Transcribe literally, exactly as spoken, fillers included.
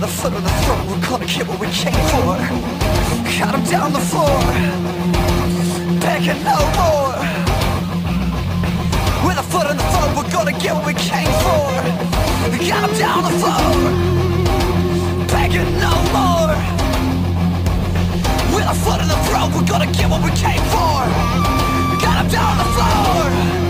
With a foot on the throat, we're gonna get what we came for. Got him down the floor, begging no more. With a foot on the throat, we're gonna get what we came for. Got him down the floor, begging no more. With a foot in the throat, we're gonna get what we came for. Got him down the floor.